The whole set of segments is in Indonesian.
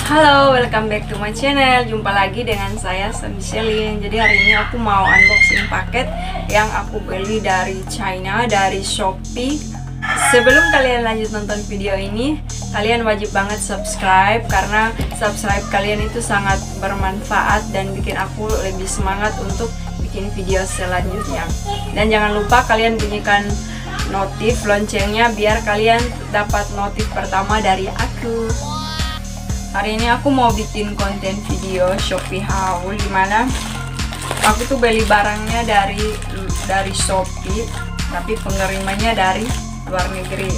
Halo, welcome back to my channel. Jumpa lagi dengan saya, Selin. Jadi hari ini aku mau unboxing paket yang aku beli dari China, dari Shopee. Sebelum kalian lanjut nonton video ini, kalian wajib banget subscribe, karena subscribe kalian itu sangat bermanfaat dan bikin aku lebih semangat untuk bikin video selanjutnya. Dan jangan lupa kalian bunyikan notif loncengnya biar kalian dapat notif pertama dari aku. Hari ini aku mau bikin konten video Shopee haul, dimana aku tuh beli barangnya dari Shopee, tapi pengirimannya dari luar negeri.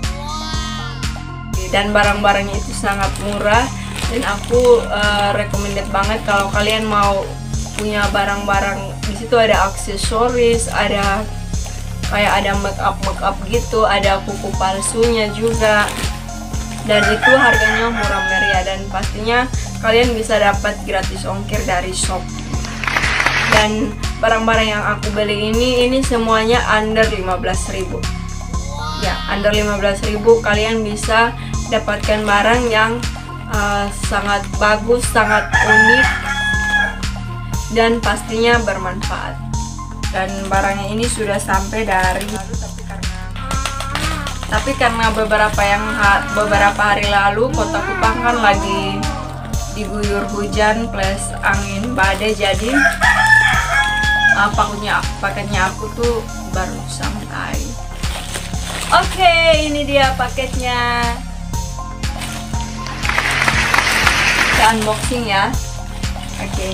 Dan barang-barangnya itu sangat murah, dan aku recommended banget kalau kalian mau punya barang-barang. Di situ ada aksesoris, ada kayak ada make up gitu, ada kuku palsunya juga. Dan itu harganya murah meriah, dan pastinya kalian bisa dapat gratis ongkir dari Shopee. Dan barang-barang yang aku beli ini semuanya under 15.000. Ya, under 15.000 kalian bisa dapatkan barang yang sangat bagus, sangat unik, dan pastinya bermanfaat. Dan barangnya ini sudah sampai dari tapi karena beberapa hari lalu Kota Kupang kan lagi diguyur hujan plus angin badai, jadi paketnya aku tuh baru sampai. Oke, ini dia paketnya. Kita unboxing ya. Oke.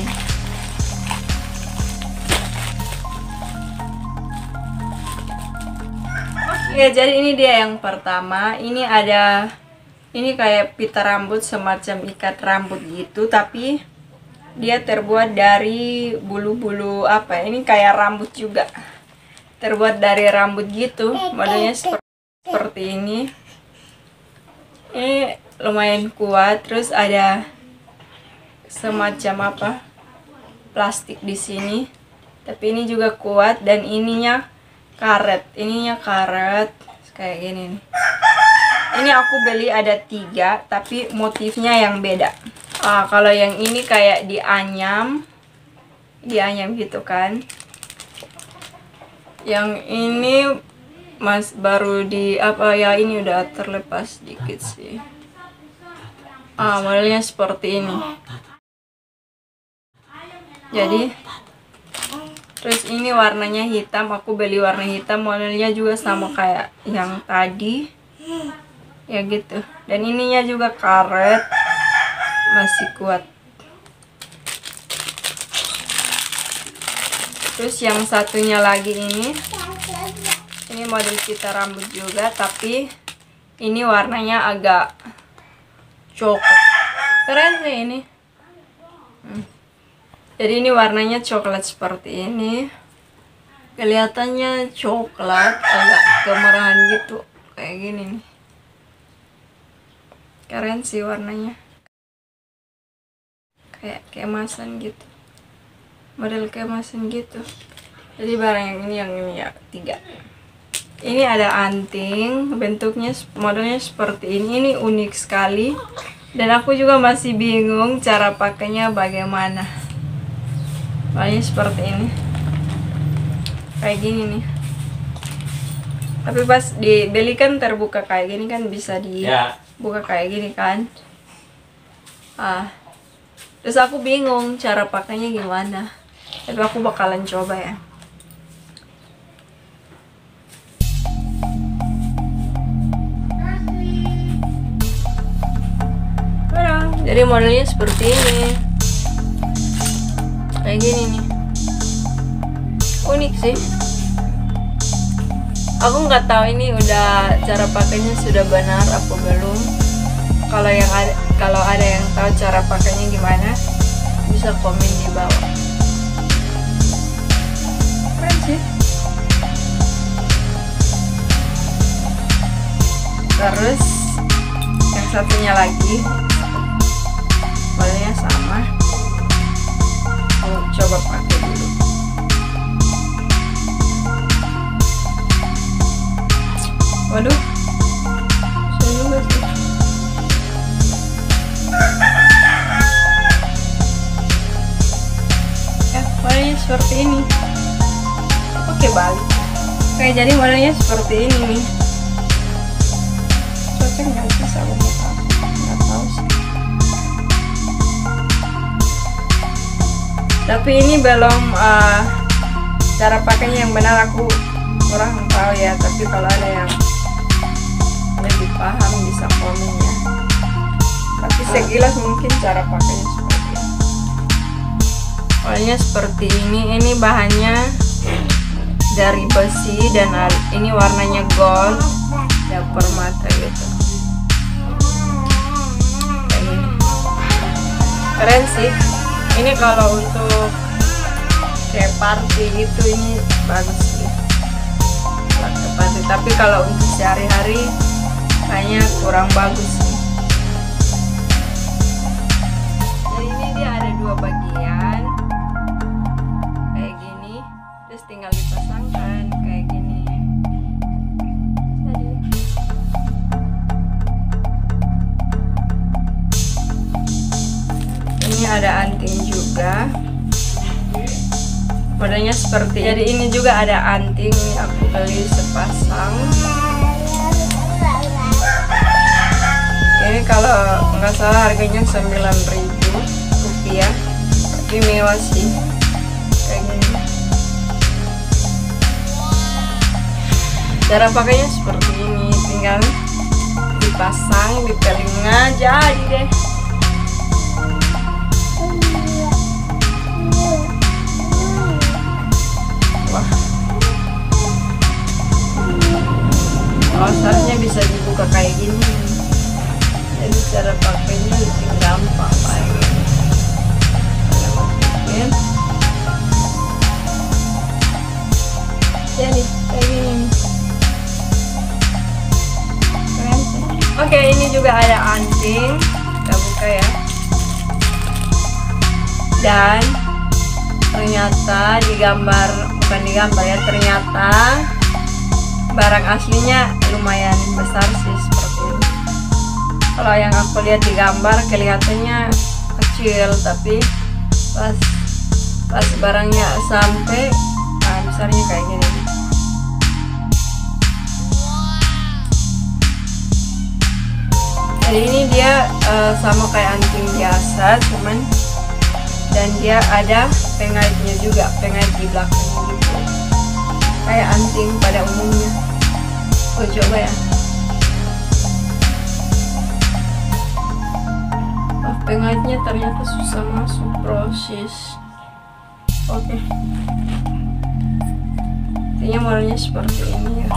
Ya, jadi ini dia yang pertama. Ini kayak pita rambut, semacam ikat rambut gitu, tapi dia terbuat dari bulu-bulu apa? Ini kayak rambut juga. Terbuat dari rambut gitu. Modelnya seperti ini. Ini lumayan kuat. Terus ada semacam apa? Plastik di sini. Tapi ini juga kuat, dan ininya karet kayak gini nih. Ini aku beli ada 3, tapi motifnya yang beda. Kalau yang ini kayak dianyam gitu kan. Yang ini baru di apa ya, ini udah terlepas dikit sih. Modelnya seperti ini. Jadi terus ini warnanya hitam, aku beli warna hitam, modelnya juga sama kayak yang tadi. Ya gitu. Dan ininya juga karet, masih kuat. Terus yang satunya lagi ini model pita rambut juga, tapi ini warnanya agak coklat. Keren sih ini. Jadi ini warnanya coklat seperti ini. Kelihatannya coklat, agak kemerahan gitu. Kayak gini nih. Keren sih warnanya. Kayak keemasan gitu. Model keemasan gitu. Jadi barang yang ini ya 3. Ini ada anting, bentuknya modelnya seperti ini. Ini unik sekali. Dan aku juga masih bingung cara pakainya bagaimana. Soalnya seperti ini, kayak gini nih. Tapi pas dibeli kan terbuka kayak gini kan, bisa dibuka kayak gini kan. Terus aku bingung cara pakainya gimana. Tapi aku bakalan coba ya. Jadi modelnya seperti ini. Kayak gini nih. Unik sih. Aku nggak tahu ini udah cara pakainya sudah benar apa belum. Kalau ada yang tahu cara pakainya gimana, bisa komen di bawah. Keren sih. Terus yang satunya lagi modelnya sama. Coba pakai dulu. Waduh, susah juga sih. ini. Oke, balik. Oke, jadi modelnya seperti ini nih. Cocok nggak sih sama muka aku? Nggak tahu sih. Tapi ini belum cara pakainya yang benar, aku kurang tahu ya. Tapi kalau ada yang lebih paham bisa komen ya. Tapi sekilas mungkin cara pakainya seperti ini. Awalnya seperti ini. Ini bahannya dari besi dan ini warnanya gold ya, permata gitu. Kayak gini. Keren sih. Ini kalau untuk kayak party gitu ini bagus sih. Party. Tapi kalau untuk sehari-hari kayaknya kurang bagus sih. Jadi ini dia ada dua bagian kayak gini, terus tinggal dipasangkan kayak gini. Jadi ini ada anting juga, modelnya seperti. Jadi ini juga ada anting, ini aku beli sepasang. Ini kalau nggak salah harganya 9.000 rupiah, tapi mewah sih kayak gini. Cara pakainya seperti ini, tinggal dipasang di telinga, jadi deh. Wah, seharusnya bisa dibuka kayak gini. Jadi cara pakainya lebih gampang kayak gini. Jadi kayak gini. Keren sih. Oke, ini juga ada anting. Kita buka ya. Dan ternyata bukan digambar ya, ternyata barang aslinya lumayan besar sih seperti ini. Kalau yang aku lihat di gambar kelihatannya kecil, tapi pas barangnya sampai besarnya kayak gini. Jadi ini dia sama kayak anting biasa, cuman dan dia ada pengaitnya juga, pengait di belakangnya gitu, kayak anting pada umumnya. Oh, coba ya. Pengaitnya ternyata susah masuk proses. Oke. Intinya modelnya seperti ini ya.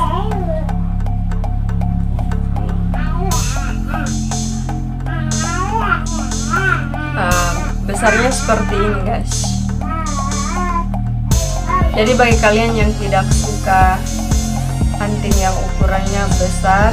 Besarnya seperti ini guys. Jadi bagi kalian yang tidak suka anting yang ukurannya besar,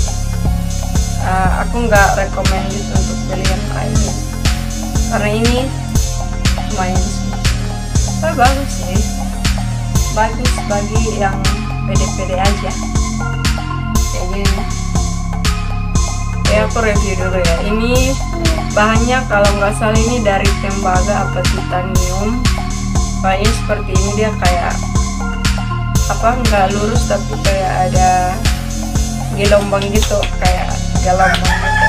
aku nggak recommended untuk beli yang kayak ini, karena ini lumayan sih. Bagus sih, bagus bagi yang pede-pede aja kayak gini. Ya, aku review dulu ya. Ini bahannya kalau nggak salah ini dari tembaga apa titanium. Bahannya seperti ini, dia kayak apa, nggak lurus tapi kayak ada gelombang gitu, kayak gelombang gitu.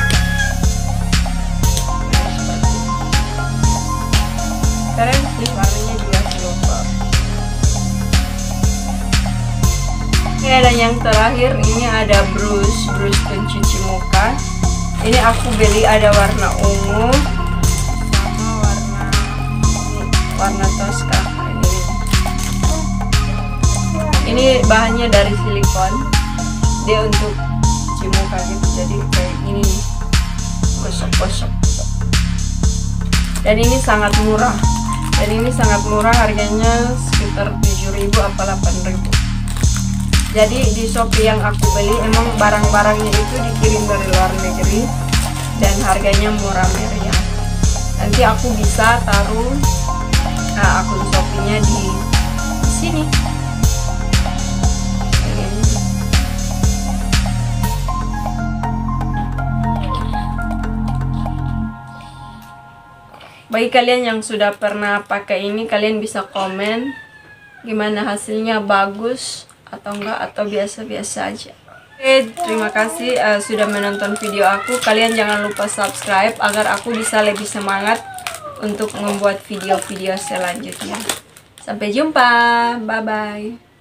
Nah, seperti ini. Keren sih, warnanya juga silver. Ini ada yang terakhir, ini ada brush pencuci muka. Ini aku beli ada warna ungu sama warna Tosca ini. Ini bahannya dari silikon, dia untuk cuci muka gitu, jadi kayak gini nih, gosok-gosok gitu. Dan ini sangat murah. Harganya sekitar 7.000 apa 8.000. Jadi di Shopee yang aku beli emang barang-barangnya itu dikirim dari luar negeri dan harganya murah meriah. Nanti aku bisa taruh akun Shopee-nya di sini. Bagi kalian yang sudah pernah pakai ini, kalian bisa komen gimana hasilnya, bagus atau enggak, atau biasa-biasa aja. Oke, terima kasih sudah menonton video aku. Kalian jangan lupa subscribe agar aku bisa lebih semangat untuk membuat video-video selanjutnya. Sampai jumpa, bye-bye.